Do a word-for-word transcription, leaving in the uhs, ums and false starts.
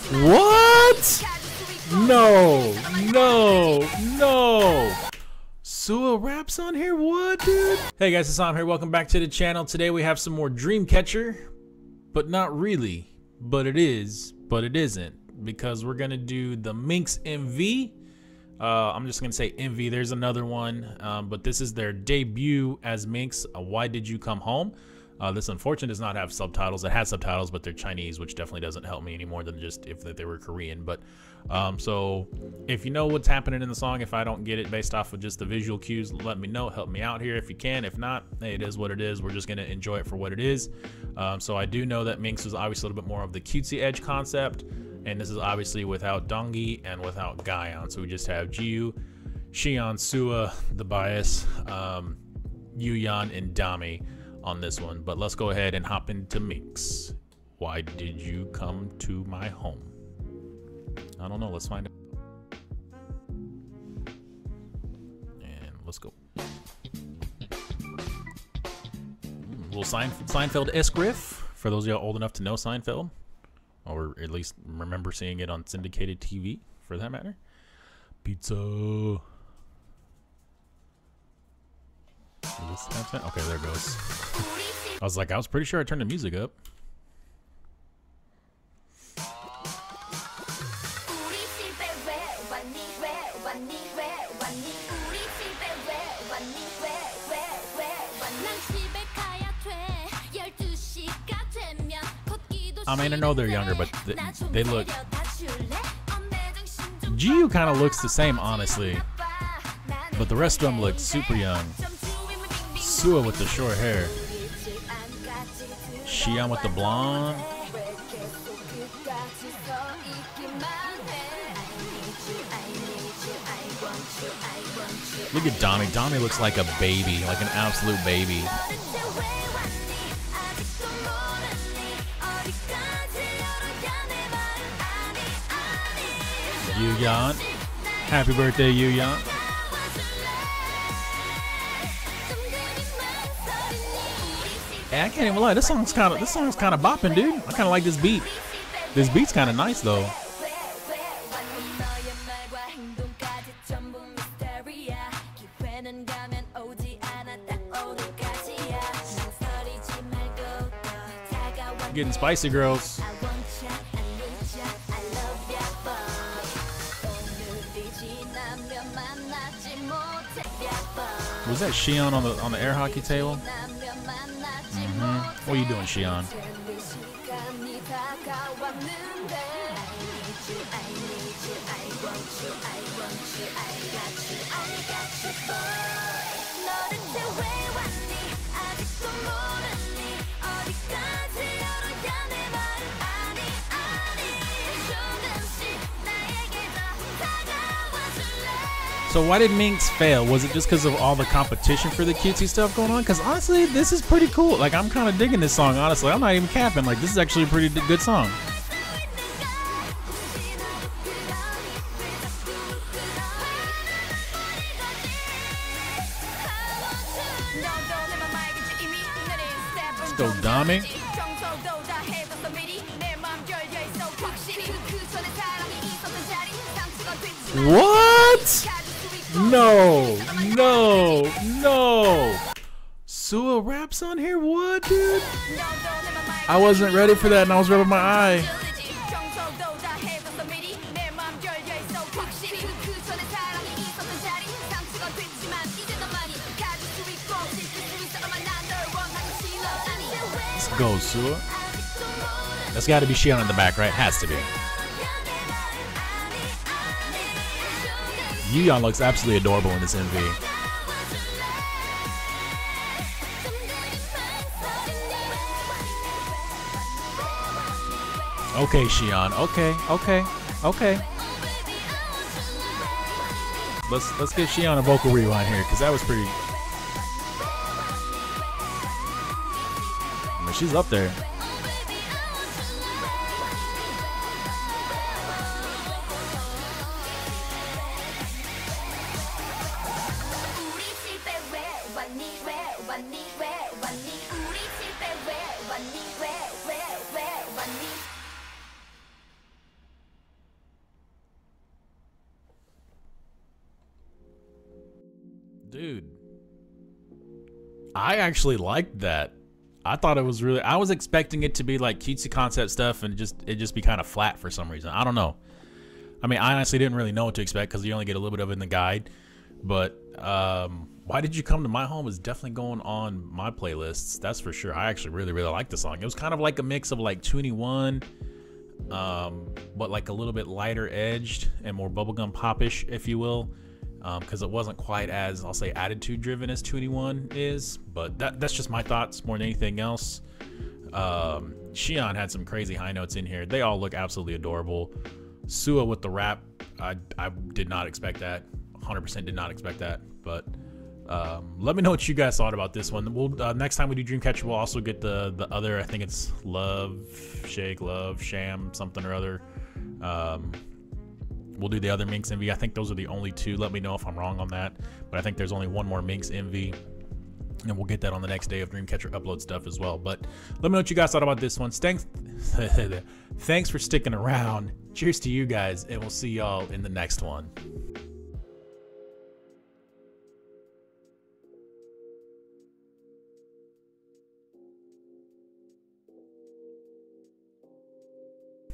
What? No, no, no. Sua raps on here? What, dude? Hey guys, it's Sam here. Welcome back to the channel. Today we have some more Dreamcatcher, but not really. But it is, but it isn't, because we're gonna do the Minx M V. Uh, I'm just gonna say M V. There's another one, um, but this is their debut as Minx. Uh, Why Did You Come Home? Uh, this unfortunately does not have subtitles. It has subtitles, but they're Chinese, which definitely doesn't help me any more than just if they were Korean. But um, so if you know what's happening in the song, if I don't get it based off of just the visual cues, let me know. Help me out here if you can. If not, hey, it is what it is. We're just gonna enjoy it for what it is. Um, so I do know that Minx was obviously a little bit more of the cutesy edge concept, and this is obviously without Dongi and without Guyon. So we just have Jiu, Xion, Sua, the bias, um, Yuyan, and Dami on this one. But let's go ahead and hop into Minx. Why did you come to my home? I don't know. Let's find out. And let's go. Mm, little Sein Seinfeld-esque riff for those of y'all old enough to know Seinfeld, or at least remember seeing it on syndicated T V, for that matter. Pizza. Okay, there it goes. I was like, I was pretty sure I turned the music up. I mean, I know they're younger, but they, they look... Jiu kind of looks the same, honestly. But the rest of them look super young. Sua with the short hair. Xion with the blonde. Look at Dami. Dami looks like a baby, like an absolute baby. Yuyan. Happy birthday, Yuyan. Hey, I can't even lie. This song's kind of this song's kind of bopping, dude. I kind of like this beat. This beat's kind of nice, though. Getting spicy, girls. Was that Xion on the on the air hockey table? Mm-hmm. What are you doing, Xion? So why did Minx fail? Was it just because of all the competition for the cutesy stuff going on? Because honestly, this is pretty cool. Like, I'm kind of digging this song, honestly. I'm not even capping. Like, this is actually a pretty good song. Let's go, Dami. What? No, no, no. Sua raps on here? What, dude? I wasn't ready for that and I was rubbing my eye. Let's go, Sua. That's got to be Xion in the back, right? Has to be. Yuyan looks absolutely adorable in this M V. Okay, Xion. Okay, okay, okay. Let's let's get Xion a vocal rewind here, because that was pretty. I mean, she's up there. dude. I actually liked that. I thought it was really, I was expecting it to be like cutesy concept stuff and just it just be kind of flat for some reason. I don't know. I mean, I honestly didn't really know what to expect because you only get a little bit of it in the guide. But um, Why Did You Come to My Home is definitely going on my playlists. That's for sure. I actually really, really like the song. It was kind of like a mix of like twenty-one, um, but like a little bit lighter edged and more bubblegum pop-ish, if you will. Because um, it wasn't quite as, I'll say, attitude driven as twenty-one is, but that, that's just my thoughts more than anything else. Um, Xion had some crazy high notes in here. They all look absolutely adorable. Sua with the rap, I, I did not expect that. one hundred percent did not expect that. But um, let me know what you guys thought about this one. We'll uh, next time we do Dreamcatcher, we'll also get the the other. I think it's Love Shake, Love Sham, something or other. Um, We'll do the other Minx M V. I think those are the only two. Let me know if I'm wrong on that. But I think there's only one more Minx M V. And we'll get that on the next day of Dreamcatcher upload stuff as well. But let me know what you guys thought about this one. Thanks, thanks for sticking around. Cheers to you guys. And we'll see y'all in the next one.